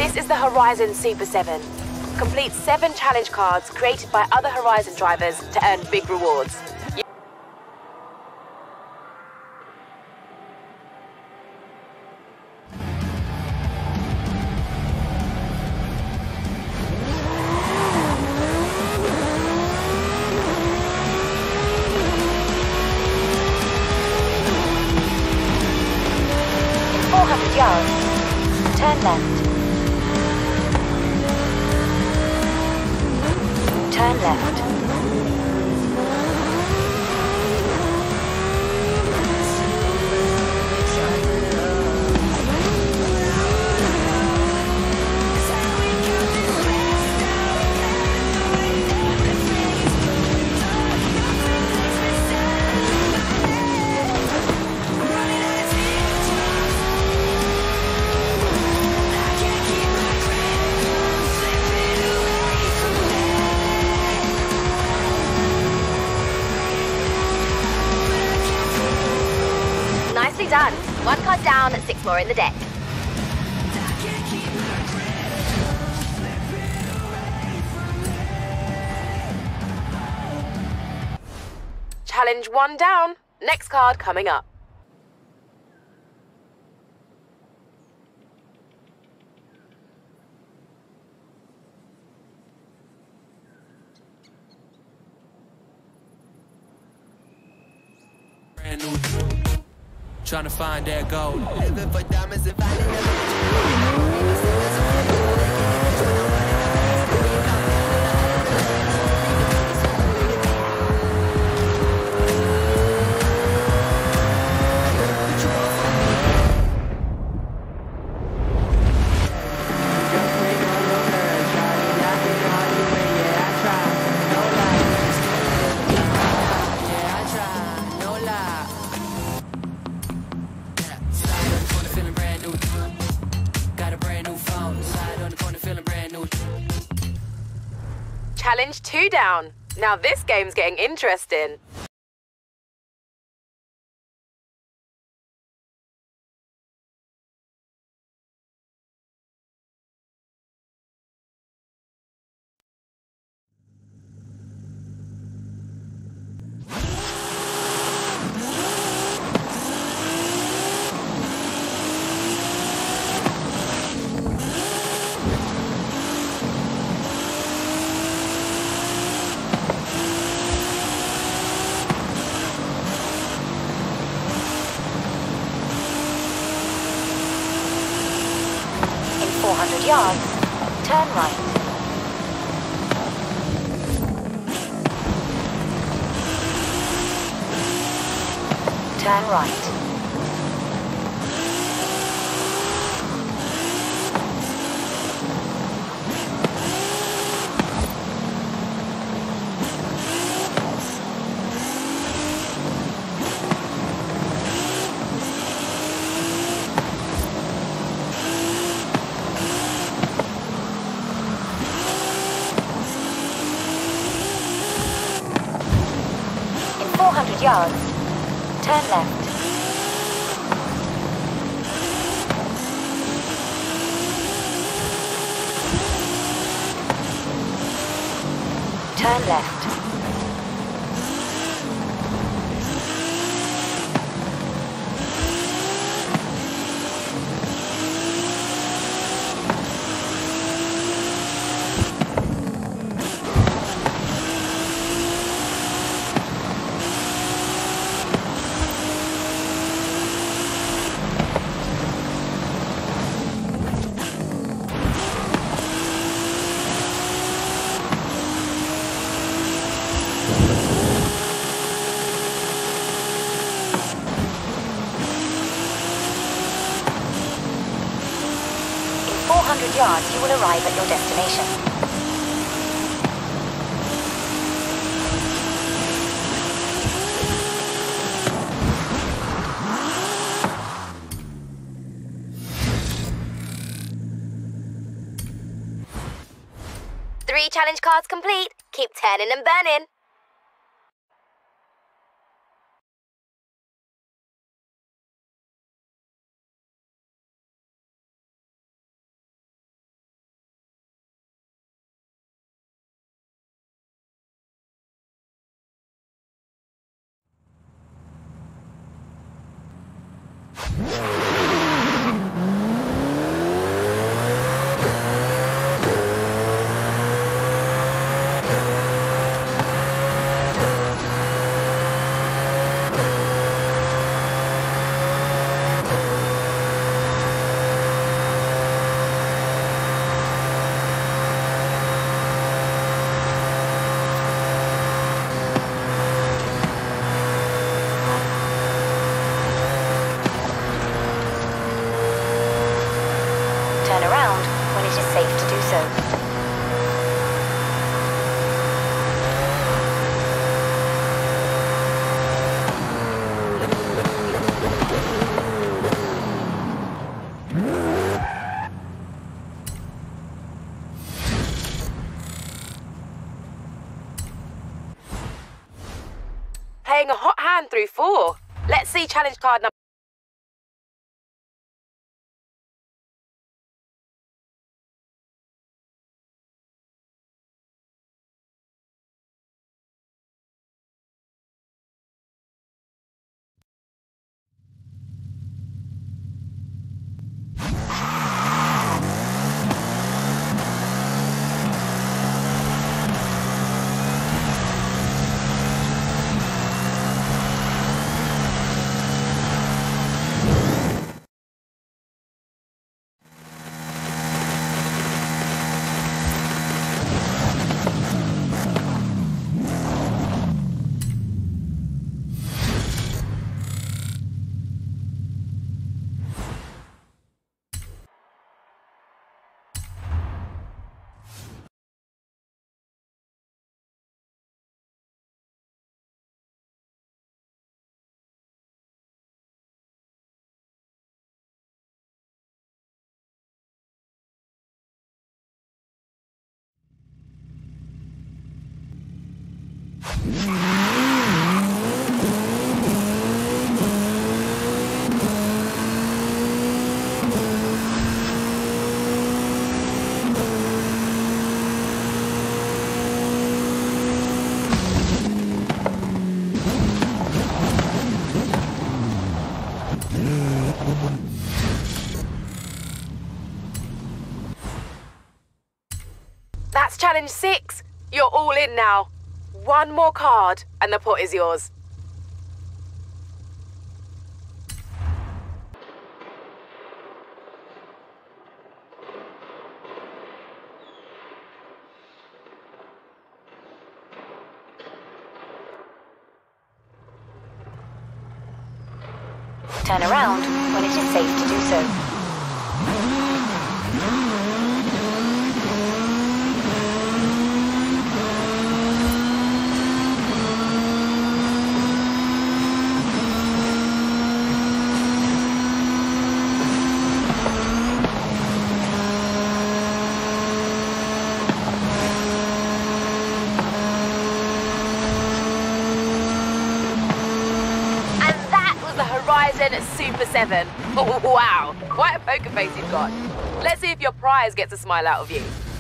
This is the Horizon Super 7. Complete 7 challenge cards created by other Horizon drivers to earn big rewards. In 400 yards, turn left. Turn left. Nicely done. 1 card down and 6 more in the deck. Challenge 1 down. Next card coming up. Brand new. Trying to find that gold. Living for diamonds and Challenge 2 down. Now this game's getting interesting. In 400 yards, turn right. Turn right. In 400 yards, turn left. Turn left. In 400 yards, you will arrive at your destination. Three challenge cards complete. Keep turning and burning. Turn around when it is safe to do so. Playing a hot hand through 4. Let's see challenge card number. That's challenge 6. You're all in now. One more card and the pot is yours. Turn around when it is safe to do so. Horizon Super 7. Oh, wow, quite a poker face you've got. Let's see if your prize gets a smile out of you.